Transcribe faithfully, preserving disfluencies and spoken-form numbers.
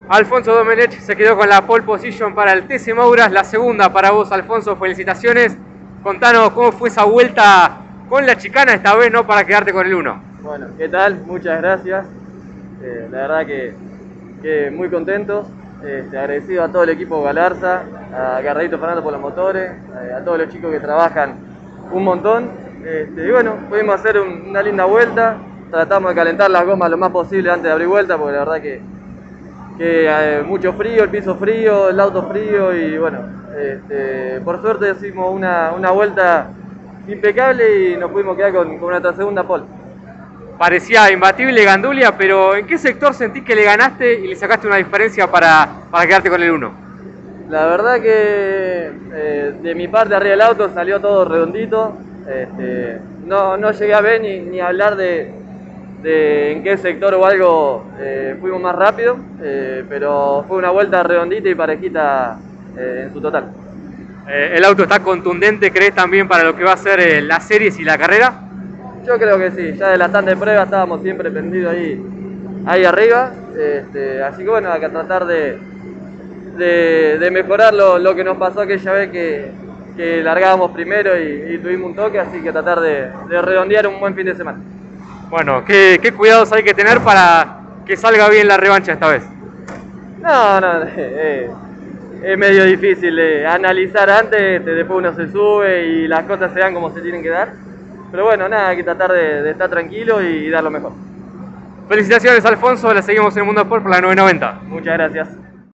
Alfonso Domenech se quedó con la pole position para el T C Mouras, la segunda para vos, Alfonso, felicitaciones. Contanos cómo fue esa vuelta con la chicana esta vez, ¿no? Para quedarte con el uno. Bueno, ¿qué tal? Muchas gracias. Eh, la verdad que, que muy contentos. Este, agradecido a todo el equipo Galarza, a Carrerito Fernando por los motores, a, a todos los chicos que trabajan un montón. Este, y bueno, pudimos hacer un, una linda vuelta. Tratamos de calentar las gomas lo más posible antes de abrir vuelta, porque la verdad que, que eh, mucho frío, el piso frío, el auto frío y bueno, este, por suerte hicimos una, una vuelta impecable y nos pudimos quedar con, con nuestra segunda pole. Parecía imbatible Gandulia, pero ¿en qué sector sentís que le ganaste y le sacaste una diferencia para, para quedarte con el uno? La verdad que eh, de mi parte arriba del auto salió todo redondito. Este, no, no llegué a ver ni, ni a hablar de, de en qué sector o algo eh, fuimos más rápido, eh, pero fue una vuelta redondita y parejita eh, en su total. Eh, ¿El auto está contundente, crees, también para lo que va a ser eh, las series y la carrera? Yo creo que sí, ya de la tanda de prueba estábamos siempre prendidos ahí, ahí arriba, este, así que bueno, hay que tratar de, de, de mejorar lo, lo que nos pasó aquella vez que, que largábamos primero y, y tuvimos un toque, así que tratar de, de redondear un buen fin de semana. Bueno, ¿qué, qué cuidados hay que tener para que salga bien la revancha esta vez? No, no, eh, es medio difícil eh, analizar antes, después uno se sube y las cosas se dan como se tienen que dar. Pero bueno, nada, hay que tratar de, de estar tranquilo y dar lo mejor. Felicitaciones, Alfonso, la seguimos en el Mundo Sport por la nueve noventa. Muchas gracias.